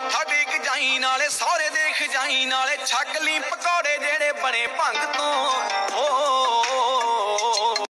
मत्था टेक जाई नाले सौरे देख जाई नाले छक ली पकौड़े जेड़े बने भंग तो